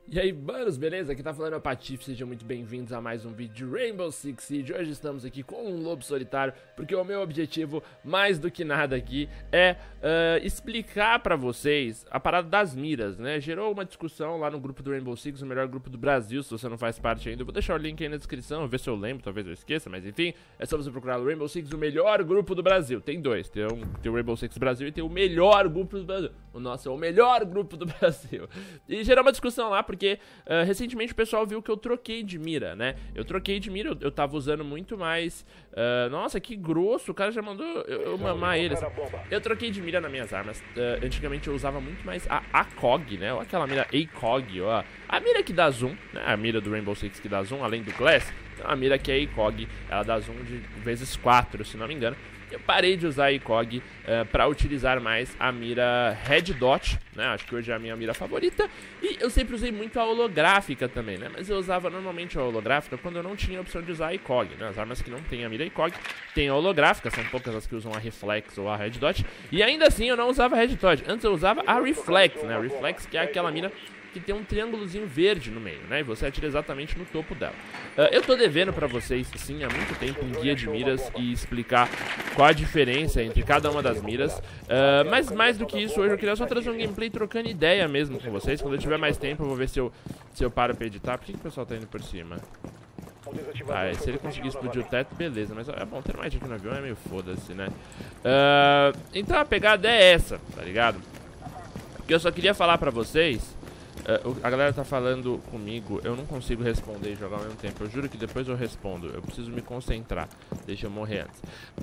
E aí, manos, beleza? Aqui tá falando é o Patife, sejam muito bem-vindos a mais um vídeo de Rainbow Six Siege. Hoje estamos aqui com um lobo solitário, porque o meu objetivo, mais do que nada aqui, é explicar pra vocês a parada das miras, né? Gerou uma discussão lá no grupo do Rainbow Six, o melhor grupo do Brasil, se você não faz parte ainda. Eu vou deixar o link aí na descrição, ver se eu lembro, talvez eu esqueça, mas enfim, é só você procurar o Rainbow Six, o melhor grupo do Brasil. Tem dois, tem o Rainbow Six Brasil e tem o melhor grupo do Brasil. O nosso é o melhor grupo do Brasil. E gerou uma discussão lá, porque recentemente o pessoal viu que eu troquei de mira, né? Eu troquei de mira, eu tava usando muito mais... nossa, que grosso, o cara já mandou eu mamar eles. Eu troquei de mira nas minhas armas. Antigamente eu usava muito mais a ACOG, né? Ou aquela mira ACOG, ó. A mira que dá zoom, né? A mira do Rainbow Six que dá zoom, além do Glass. A mira que é ACOG, ela dá zoom de vezes 4, se não me engano. Eu parei de usar a ACOG para utilizar mais a mira Red Dot, né? Acho que hoje é a minha mira favorita. E eu sempre usei muito a holográfica também, né? Mas eu usava normalmente a holográfica quando eu não tinha a opção de usar a ACOG, né? As armas que não tem a mira ACOG tem a holográfica, são poucas as que usam a Reflex ou a Red Dot. E ainda assim eu não usava a Red Dot, antes eu usava a Reflex, né? A Reflex, que é aquela mira que tem um triângulozinho verde no meio, né? E você atira exatamente no topo dela. Eu tô devendo pra vocês, sim, há muito tempo, um guia de miras e explicar qual a diferença entre cada uma das miras. Mas mais do que isso, hoje eu queria só trazer um gameplay trocando ideia mesmo com vocês. Quando eu tiver mais tempo, eu vou ver se eu paro pra editar. Por que o pessoal tá indo por cima? Tá, se ele conseguir explodir o teto, beleza. Mas é bom ter mais aqui no avião, é meio foda-se, né? Então a pegada é essa, tá ligado? Porque eu só queria falar pra vocês... a galera tá falando comigo, eu não consigo responder e jogar ao mesmo tempo. Eu juro que depois eu respondo, eu preciso me concentrar. Deixa eu morrer antes.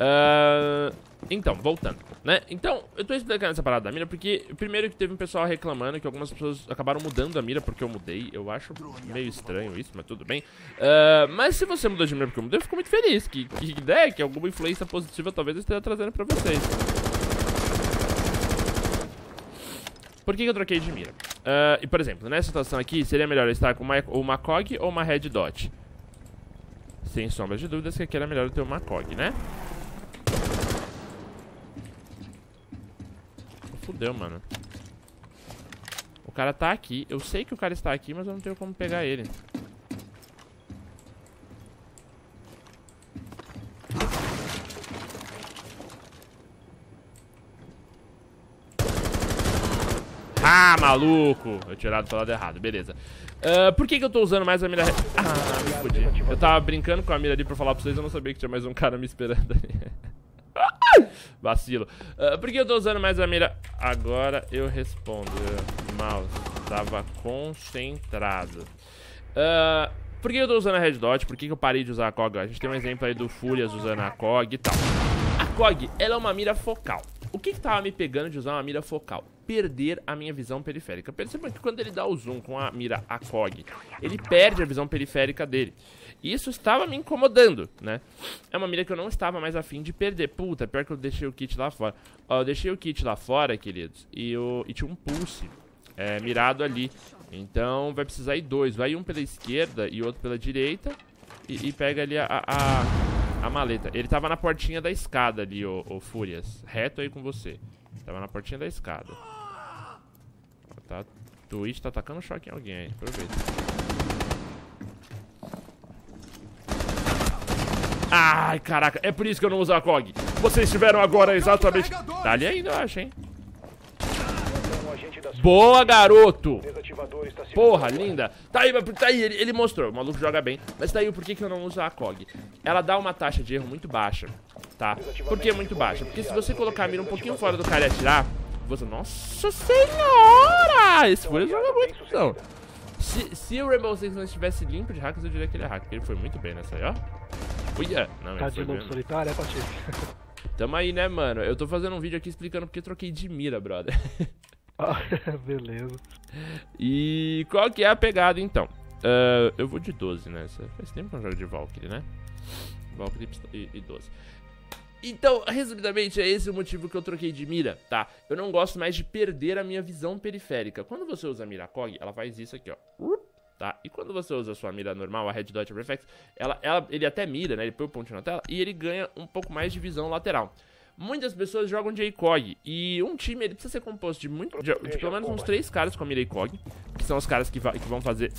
Então, voltando, né? Então, eu tô explicando essa parada da mira porque primeiro que teve um pessoal reclamando que algumas pessoas acabaram mudando a mira porque eu mudei. Eu acho meio estranho isso, mas tudo bem. Mas se você mudou de mira porque eu mudei, eu fico muito feliz. Que ideia, que alguma influência positiva talvez eu esteja trazendo pra vocês. Por que eu troquei de mira? E por exemplo, nessa situação aqui, seria melhor eu estar com uma ACOG ou uma Red Dot? Sem sombras de dúvidas que aqui era melhor eu ter uma ACOG, né? Fudeu, mano. O cara tá aqui. Eu sei que o cara está aqui, mas eu não tenho como pegar ele. Ah, maluco! Eu tirado pro lado errado, beleza. Por que eu tô usando mais a mira... Ah, me fudi. Eu tava brincando com a mira ali pra falar pra vocês, eu não sabia que tinha mais um cara me esperando ali. Vacilo. Por que eu tô usando mais a mira... Agora eu respondo. Mouse, tava concentrado. Por que eu tô usando a Red Dot? Por que eu parei de usar a COG? A gente tem um exemplo aí do Furious usando a COG e tal. A COG, ela é uma mira focal. O que tava me pegando de usar uma mira focal? Perder a minha visão periférica. Perceba que quando ele dá o zoom com a mira ACOG, ele perde a visão periférica dele. E isso estava me incomodando, né? É uma mira que eu não estava mais afim de perder. Puta, pior que eu deixei o kit lá fora. Ó, eu deixei o kit lá fora, queridos, e tinha um pulse mirado ali. Então vai precisar ir dois. Vai um pela esquerda e outro pela direita. E pega ali a maleta. Ele tava na portinha da escada ali, o Furious. Reto aí com você. Tava na portinha da escada. Tá, Twitch tá atacando choque em alguém aí. Aproveita. Ai, caraca. É por isso que eu não uso a COG. Vocês tiveram agora exatamente... Tá ali ainda, eu acho, hein? Boa, garoto! Porra, linda. Tá aí, ele mostrou. O maluco joga bem. Mas tá aí o porquê que eu não uso a ACOG. Ela dá uma taxa de erro muito baixa, tá? Por que muito baixa? Porque se você colocar a mira um pouquinho fora do cara e atirar, você... Nossa senhora! Esse Fúria joga muito, então. Se o Rainbow Six não estivesse limpo de hackers, eu diria que ele é hacker. Ele foi muito bem nessa aí, ó. Uia! Não, tá de lobo solitário, é, Patife? Tamo aí, né, mano? Eu tô fazendo um vídeo aqui explicando porque troquei de mira, brother. Beleza. E qual que é a pegada, então? Eu vou de 12, né? Faz tempo que eu jogo de Valkyrie, né? Valkyrie e 12. Então, resumidamente, é esse o motivo que eu troquei de mira, tá? Eu não gosto mais de perder a minha visão periférica. Quando você usa a mira COG, ela faz isso aqui, ó. Tá? E quando você usa a sua mira normal, a Red Dot Reflex, ele até mira, né? Ele põe o pontinho na tela e ele ganha um pouco mais de visão lateral. Muitas pessoas jogam de ACOG e um time ele precisa ser composto de pelo menos uns 3 caras com a mira ACOG, que são os caras que vão fazer...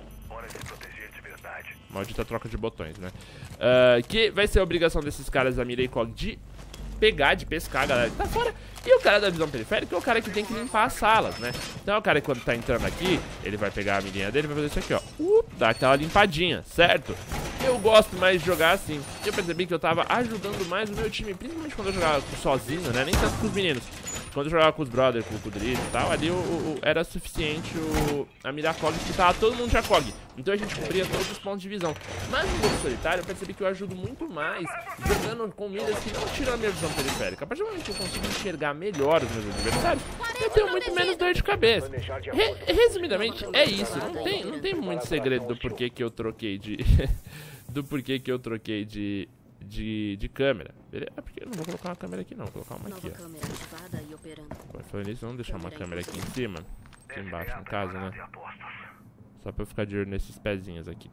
Maldita troca de botões, né? Que vai ser a obrigação desses caras, a mira e cog, de pegar, de pescar a galera que tá fora. E o cara da visão periférica é o cara que tem que limpar as salas, né? Então é o cara que quando tá entrando aqui, ele vai pegar a mirinha dele e vai fazer isso aqui, ó. Dá aquela limpadinha, certo? Eu gosto mais de jogar assim. Eu percebi que eu tava ajudando mais o meu time, principalmente quando eu jogava sozinho, né? Nem tanto com os meninos. Quando eu jogava com os brothers, com o Kudrito e tal, ali era suficiente a mirar cog, porque tava todo mundo de cog. Então a gente cobria todos os pontos de visão. Mas no jogo solitário eu percebi que eu ajudo muito mais jogando com miras que não tiram a minha visão periférica. A partir do momento que eu consigo enxergar melhor os meus adversários, eu tenho muito menos dor de cabeça. Resumidamente, é isso. Não tem muito segredo do porquê que eu troquei de... do porquê que eu troquei de câmera. Beleza? É porque eu não vou colocar uma câmera aqui não, vou colocar uma aqui, ó. Falando nisso, vamos deixar uma câmera aqui em cima. Aqui embaixo, no caso, né? Só pra eu ficar de olho nesses pezinhos aqui.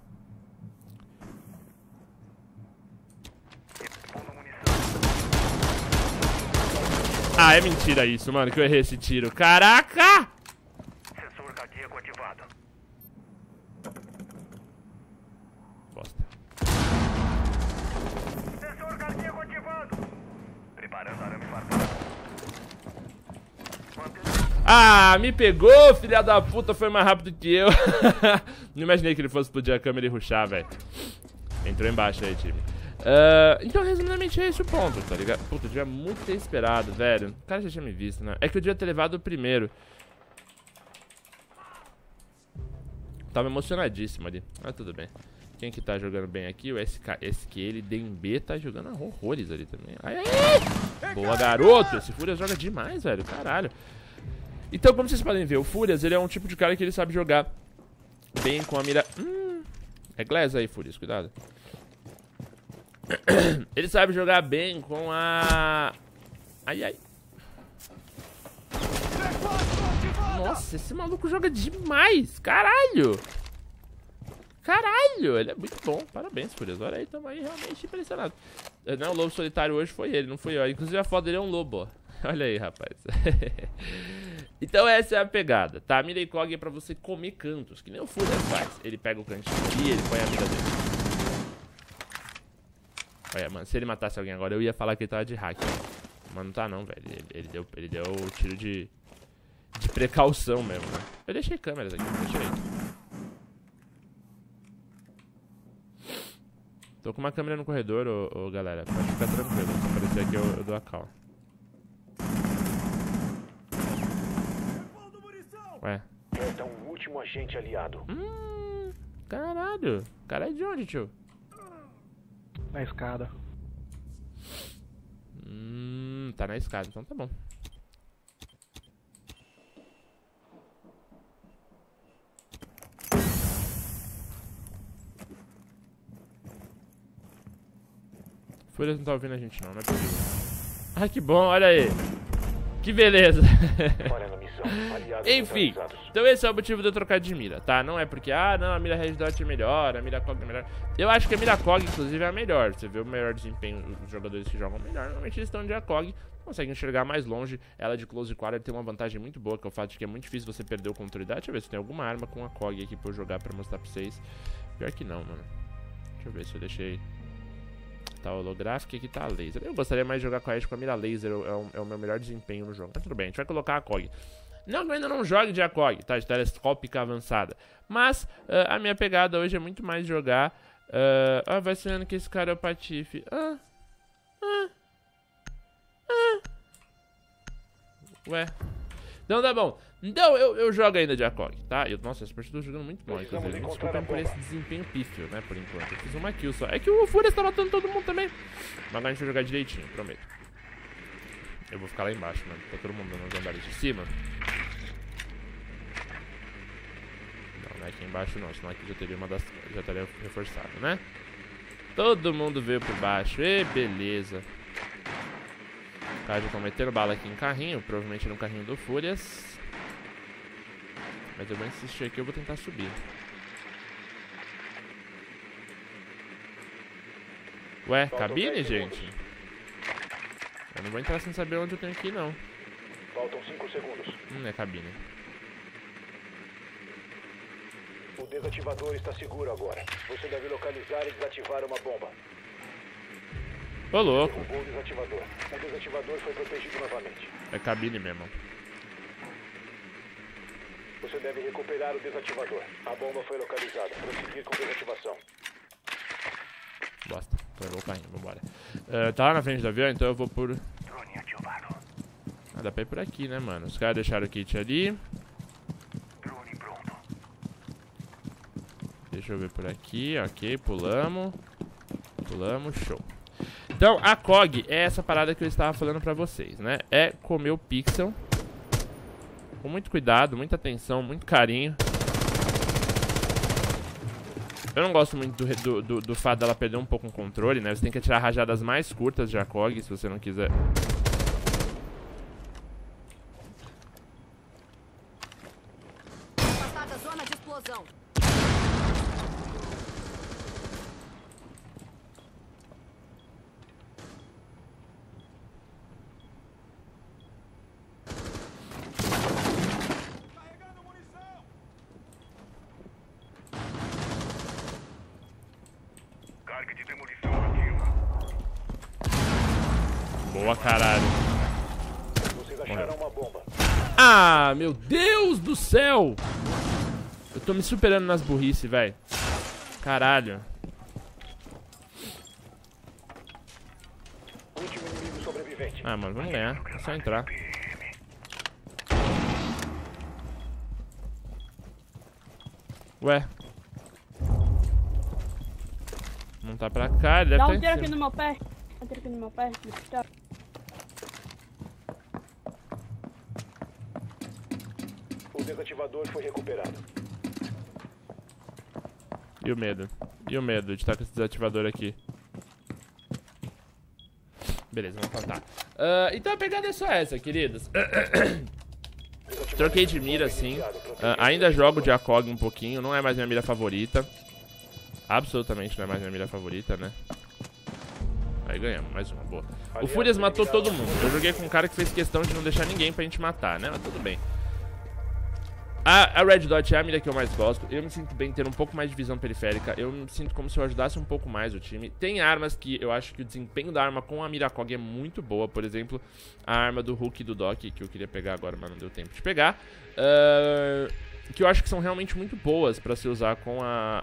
Ah, é mentira isso, mano, que eu errei esse tiro. Caraca! Sensor cardíaco ativado. Bosta. Sensor cardíaco ativado. Preparando arame farpado. Ah, me pegou, filha da puta, foi mais rápido que eu. Não imaginei que ele fosse explodir a câmera e rushar, velho. Entrou embaixo aí, time. Então, resumidamente, é esse o ponto, tá ligado? Puta, eu devia muito ter esperado, velho. O cara já tinha me visto, né? É que eu devia ter levado o primeiro. Tava emocionadíssimo ali. Ah, tudo bem. Quem que tá jogando bem aqui? O SQL DMB tá jogando horrores ali também. Ai, ai, ai. Boa, garoto. Esse Furious joga demais, velho. Caralho. Então, como vocês podem ver, o Furious, ele é um tipo de cara que ele sabe jogar bem com a mira... É Glass aí, Furious. Cuidado. Ele sabe jogar bem com a... Ai, ai. Nossa, esse maluco joga demais. Caralho. Caralho, ele é muito bom. Parabéns, Furious. Olha aí, tamo aí realmente impressionado. Não, o lobo solitário hoje foi ele, não fui eu. Inclusive a foto dele é um lobo, ó. Olha aí, rapaz. Então essa é a pegada, tá? A mira e cog é pra você comer cantos, que nem o Furious faz. Ele pega o cantinho aqui, ele põe a mira dele. Olha, mano, se ele matasse alguém agora, eu ia falar que ele tava de hack. Mas não tá não, velho. Ele deu o tiro de precaução mesmo, né? Eu deixei câmeras aqui, deixei. Tô com uma câmera no corredor, ô galera. Pode ficar tranquilo, se aparecer aqui eu dou a cal. Ué. Resta um último agente aliado. Caralho. Cara é de onde, tio? Na escada. Tá na escada, então tá bom. Furious não tá ouvindo a gente não é possível. Ah, que bom, olha aí. Que beleza. Enfim, então esse é o motivo de eu trocar de mira, tá? Não é porque, não, a mira Red Dot é melhor, a mira Cog é melhor. Eu acho que a mira Cog, inclusive, é a melhor. Você vê o melhor desempenho dos jogadores que jogam melhor. Normalmente eles estão de ACOG, conseguem enxergar mais longe. Ela de Close Quarter tem uma vantagem muito boa, que é o fato de que é muito difícil você perder o controle da. Deixa eu ver se tem alguma arma com a COG aqui pra eu jogar pra mostrar pra vocês. Pior que não, mano. Deixa eu ver se eu deixei... Tá holográfico e aqui tá a laser. Eu gostaria mais de jogar com a mira laser, é o meu melhor desempenho no jogo. Mas tudo bem, a gente vai colocar a COG. Não que eu ainda não jogue de ACOG, tá? De telescópica avançada. Mas a minha pegada hoje é muito mais jogar... vai sendo que esse cara é o Patife. Ué. Então tá bom. Então eu jogo ainda de ACOG, tá? Nossa, essa partida eu tô jogando muito mal, inclusive. Me desculpem por esse desempenho pífio, né? Por enquanto. Eu fiz uma kill só. É que o Furious tá matando todo mundo também. Mas agora a gente vai jogar direitinho, prometo. Eu vou ficar lá embaixo, mano. Tá todo mundo nos andares de cima. Não é aqui embaixo não, senão aqui já teria já estaria reforçado, né? Todo mundo veio por baixo. E beleza. Os caras já estão metendo bala aqui em carrinho, provavelmente no carrinho do Furious. Mas eu vou insistir aqui, eu vou tentar subir. Ué, cabine, gente? Eu não vou entrar sem saber onde eu tenho que ir, não. Faltam 5 segundos. É cabine. O desativador está seguro agora. Você deve localizar e desativar uma bomba. Ô, louco. Derrubou o desativador. O desativador foi protegido novamente. É cabine mesmo. Você deve recuperar o desativador. A bomba foi localizada. Prosseguir com desativação. Bosta. Levou o carrinho, vambora. Tá lá na frente do avião, então eu vou por... Drone ativado. Ah, dá pra ir por aqui, né, mano? Os caras deixaram o kit ali. Drone pronto. Deixa eu ver por aqui, ok, pulamos. Pulamos, show. Então, a COG é essa parada que eu estava falando pra vocês, né? É comer o pixel com muito cuidado, muita atenção, muito carinho. Eu não gosto muito do fato dela perder um pouco o controle, né? Você tem que atirar rajadas mais curtas de ACOG, se você não quiser... Afastada da zona de explosão. Carga de demolição ativa. Boa, caralho. Vocês acharam uma bomba. Ah, meu Deus do céu! Eu tô me superando nas burrice, velho. Caralho. Último inimigo sobrevivente. Ah, mano, vamos ganhar. É só entrar. Ué. Não tá pra cá, ele deve Dá tá um em tiro aqui cima. no meu pé. Dá um tiro aqui no meu pé. Tá. O desativador foi recuperado. E o medo? E o medo de estar com esse desativador aqui? Beleza, vamos plantar. Então a pegada é só essa, queridos. Troquei de mira, sim. Ainda jogo de ACOG um pouquinho. Não é mais minha mira favorita. Absolutamente não é mais minha mira favorita, né? Aí ganhamos, mais uma, boa. O Fúrias matou todo mundo. Eu joguei com um cara que fez questão de não deixar ninguém pra gente matar, né? Mas tudo bem. A Red Dot é a mira que eu mais gosto. Eu me sinto bem ter um pouco mais de visão periférica. Eu me sinto como se eu ajudasse um pouco mais o time. Tem armas que eu acho que o desempenho da arma com a mira ACOG é muito boa. Por exemplo, a arma do Hulk e do Doc, que eu queria pegar agora, mas não deu tempo de pegar. Que eu acho que são realmente muito boas pra se usar com a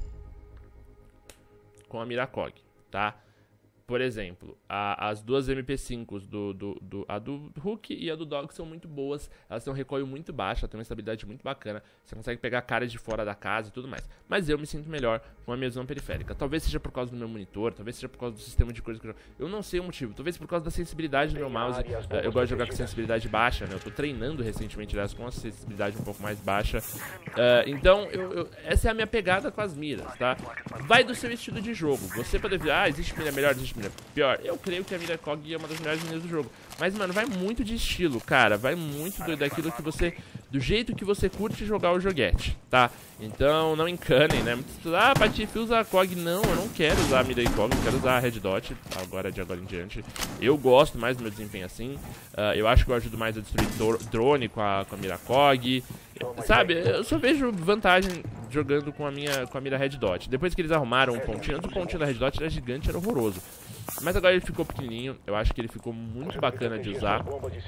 mira ACOG, tá? Por exemplo, as duas MP5s a do Hulk e a do Dog são muito boas. Elas têm um recoil muito baixo, têm uma estabilidade muito bacana. Você consegue pegar caras de fora da casa e tudo mais. Mas eu me sinto melhor com a minha visão periférica. Talvez seja por causa do meu monitor, talvez seja por causa do sistema de coisas que eu não sei o motivo. Talvez por causa da sensibilidade do meu mouse. Eu gosto de jogar com sensibilidade baixa, né? Eu tô treinando recentemente, aliás, com a sensibilidade um pouco mais baixa. Então, essa é a minha pegada com as miras, tá? Vai do seu estilo de jogo. Você pode ver, existe mira melhor, existe mira pior. Eu creio que a mira ACOG é uma das melhores miras do jogo. Mas, mano, vai muito de estilo, cara. Vai muito daquilo que você... Do jeito que você curte jogar o joguete, tá? Então, não encanem, né? Muitas pessoas, Patife, usa a ACOG. Não, eu não quero usar a mira ACOG, eu quero usar a Red Dot. De agora em diante. Eu gosto mais do meu desempenho assim. Eu acho que eu ajudo mais a destruir drone com a mira ACOG. Sabe, eu só vejo vantagem jogando com a mira Red Dot. Depois que eles arrumaram um pontinho, antes o pontinho da Red Dot era gigante, era horroroso. Mas agora ele ficou pequenininho, eu acho que ele ficou muito bacana de usar.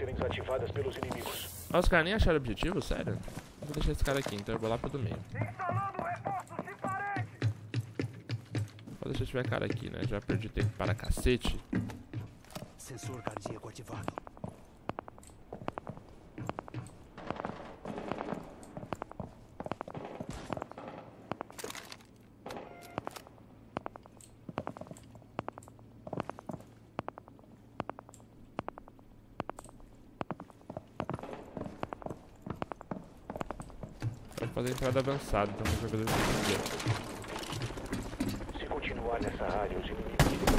Os caras nem acharam objetivo? Sério? Eu vou deixar esse cara aqui, então eu vou lá pro do meio. Instalando reforços de parede. Pode deixar tiver cara aqui, né? Já perdi tempo para cacete. Sensor cardíaco ativado. Pode fazer entrada avançada, então o jogador vai entender. Se continuar nessa área, os inimigos...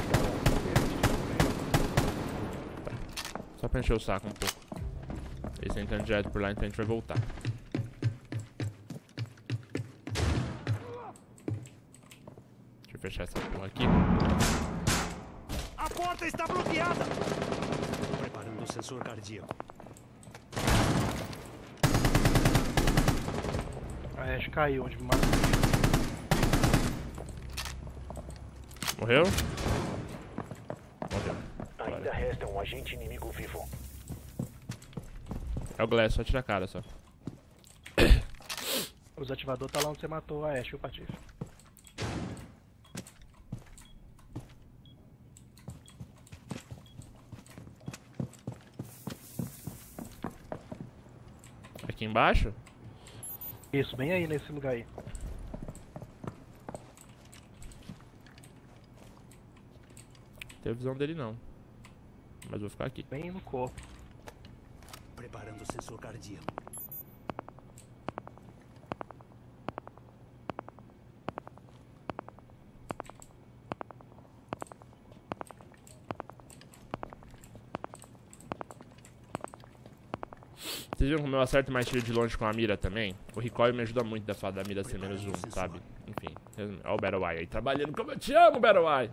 Só pra encher o saco um pouco. Eles estão entrando direto por lá, então a gente vai voltar. Deixa eu fechar essa porra aqui. A porta está bloqueada! Preparando o sensor cardíaco. A Ashe caiu onde me matou. Morreu? Morreu. Ainda resta um agente inimigo vivo. É o Glass, só tira a cara só. O desativador tá lá onde você matou a Ashe e o Patife. Aqui embaixo? Isso, bem aí nesse lugar aí. Não tenho visão dele não. Mas vou ficar aqui. Bem no corpo. Preparando o sensor cardíaco. Vocês viram como eu acerto mais tiro de longe com a mira também? O recoil me ajuda muito da mira ser menos zoom, sabe? Enfim, olha o Battle Eye aí trabalhando como eu te amo, Battle Eye!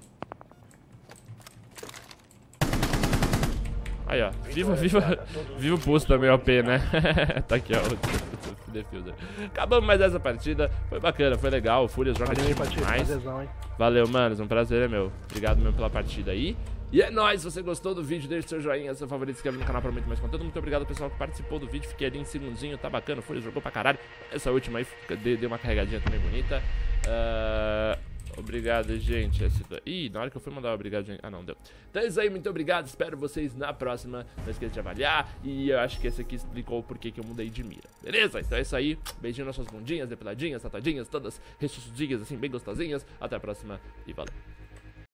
Aí, ó. Viva o pulso também, OP, né? Tá aqui, ó. O Defuser. Acabamos mais essa partida. Foi bacana, foi legal. O Fúrias joga demais. Valeu, manos. Um prazer é meu. Obrigado mesmo pela partida aí. E é nóis, se você gostou do vídeo, deixe seu joinha, seu favorito, se inscreve no canal pra muito mais conteúdo. Muito obrigado ao pessoal que participou do vídeo, fiquei ali em segundinho, tá bacana, o Fúrias jogou pra caralho. Essa última aí deu uma carregadinha também bonita. Obrigado, gente. Ih, na hora que eu fui mandar obrigado, gente. Ah, não, deu. Então é isso aí, muito obrigado, espero vocês na próxima. Não esqueça de avaliar, e eu acho que esse aqui explicou o porquê que eu mudei de mira. Beleza? Então é isso aí, beijinho nas suas bundinhas, depiladinhas, tatuadinhas, todas ressuscitadinhas, assim, bem gostosinhas. Até a próxima e valeu.